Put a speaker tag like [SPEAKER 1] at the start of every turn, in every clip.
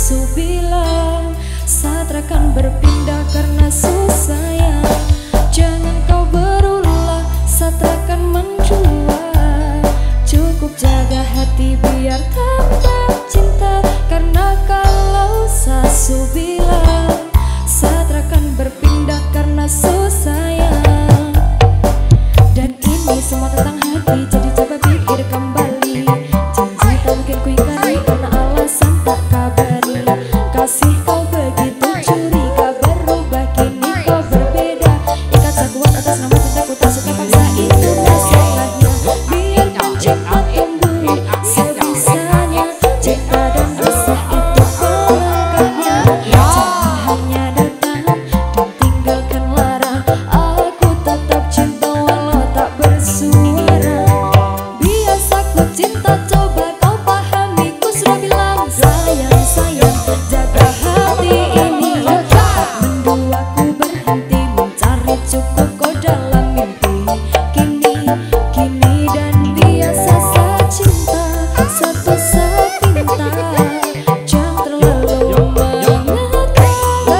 [SPEAKER 1] Sasu bilang Satra kan berpindah karena susah ya. Jangan kau berulah, Satra kan menjual. Cukup jaga hati biar tambah cinta. Karena kalau Sasu bilang Satra kan berpindah karena susah ya. Dan ini semua tentang hati, jadi coba pikir kembali. Janji tak mungkin ku ingkari karena alasan tak kabari. Kasih kau begitu curiga, berubah kini kau berbeda. Ikat sekuat atas nama cintaku, tak suka paksa itu masalahnya. Biarkan cinta tumbuh sebisanya. Cinta dan rasa itu pelengkapnya. Jangan hanya datang dan tinggalkan larang. Aku tetap cinta walau tak bersuara. Biasa ku cinta, coba kau pahami. Ku sudah bilang sayang, sayang, jaga hati ini. Tak mendua ku berhenti mencari cukup kau dalam mimpi. Kini dan biasa sacinta, satu sepinta. Jangan terlalu mengekang.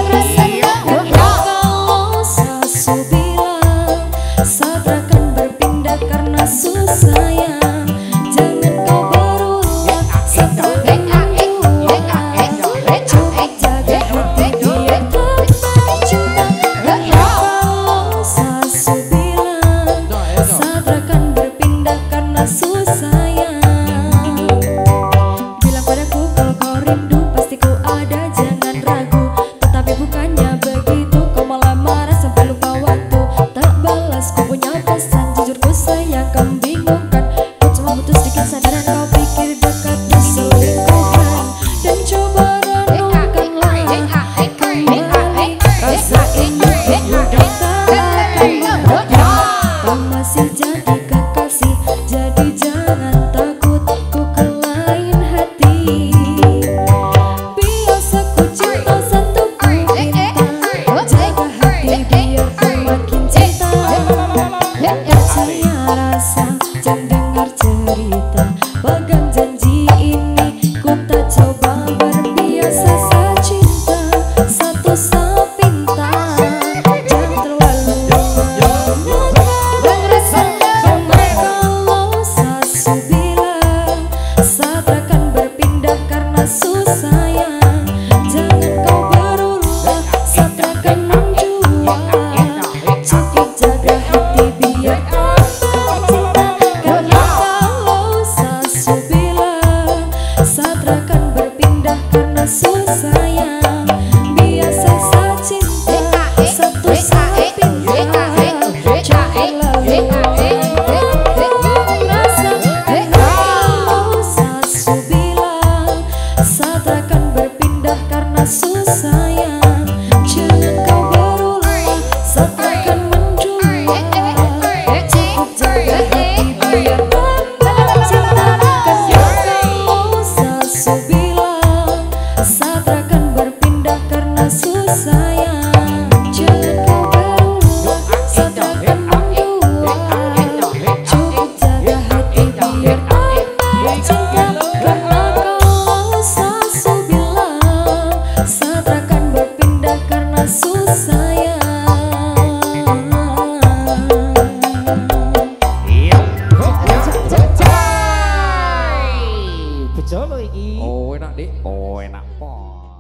[SPEAKER 1] Kalau Sasu bilang Satra kan berpindah karena susah ya. Jangan kau berulah, Satra kan menjual. Cukup jaga hati biar tambah cinta. Kalau Sasu bilang Satra kan berpindah karena susah ya. Bilang padaku kalau kau rindu pasti ku ada, jangan ragu. Tetapi bukannya begitu, kau malah marah sampai lupa waktu. Tak balas ku punya pesan, jujur ku sayang kau membingungkan. Ku cuma butuh sedikit sadaran, kau pikir dekat berselingkuhan. Dan coba renungkanlah kembali rasa ini udah tak akan mengapa. Kau masih jadi kekasih, jadi jangan takut ku ke lain hati. Biasa ku cinta satu ku minta, jaga hati biar ku makin cinta. Percaya rasa, jangan dengar cerita. Pegang janji ini, ku tak coba berbiasa sacinta. Satu sepinta, jangan terlalu mengekang. Kalau Sasu bilang Satra kan berpindah karena susah ya. Jangan kau berulah, Satra kan menjual. Cukup jaga hati biar tambah cinta. Karena kalau Sasu bilang Satra kan berpindah karena susah ya. Biasa sacinta, satu sepinta. Jangan lalu merasa. Kalau Sasu bilang Satra kan berpindah karena susah ya. Jangan kau berulah, Satra kan menjual. Cukup jaga hati biar tambah cinta. Karena kalau Sasu bilang Satra kan berpindah karena susah ya. Jangan kau berulah, Satra kan menjual. Cukup jaga hati biar tambah cinta. Karena kalau Sasu bilang Satra kan berpindah karena susah ya.
[SPEAKER 2] Iya. Bejo lo iki. Oh enak dik. Oh enak po.